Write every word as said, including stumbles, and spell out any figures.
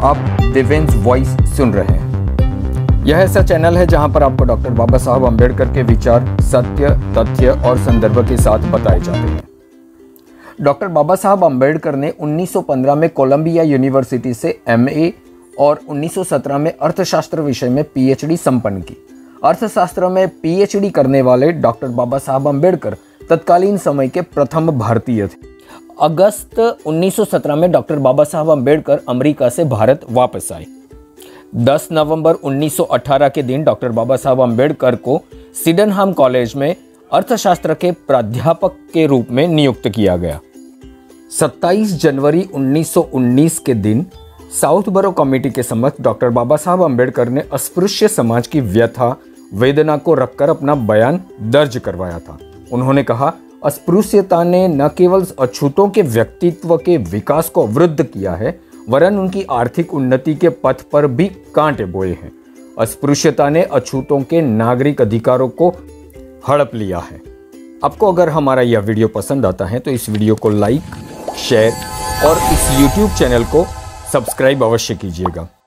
आप दिव्यांश वॉइस सुन रहे हैं। यह ऐसा चैनल है जहां पर आपको डॉक्टर बाबा साहब अम्बेडकर के विचार सत्य, तथ्य और संदर्भ के साथ बताए जाते हैं। डॉक्टर बाबा साहब अम्बेडकर ने उन्नीस सौ पंद्रह में कोलंबिया यूनिवर्सिटी से एमए और उन्नीस सौ सत्रह में अर्थशास्त्र विषय में पीएचडी संपन्न की। अर्थशास्त्र में पीएचडी करने वाले डॉक्टर बाबा साहब अम्बेडकर तत्कालीन समय के प्रथम भारतीय थे। अगस्त उन्नीस सौ सत्रह में डॉक्टर बाबा साहब अम्बेडकर अमेरिका से भारत वापस आए। दस नवंबर उन्नीस सौ अठारह के दिन डॉक्टर बाबा साहब अम्बेडकर को सिडेनहम कॉलेज में अर्थशास्त्र के प्राध्यापक के रूप में नियुक्त किया गया। सत्ताईस जनवरी उन्नीस सौ उन्नीस के दिन साउथबरो कमेटी के समक्ष डॉक्टर बाबा साहब अम्बेडकर ने अस्पृश्य समाज की व्यथा वेदना को रखकर अपना बयान दर्ज करवाया था। उन्होंने कहा, अस्पृश्यता ने न केवल अछूतों के व्यक्तित्व के विकास को अवरुद्ध किया है, वरन उनकी आर्थिक उन्नति के पथ पर भी कांटे बोए हैं। अस्पृश्यता ने अछूतों के नागरिक अधिकारों को हड़प लिया है। आपको अगर हमारा यह वीडियो पसंद आता है तो इस वीडियो को लाइक, शेयर और इस यूट्यूब चैनल को सब्सक्राइब अवश्य कीजिएगा।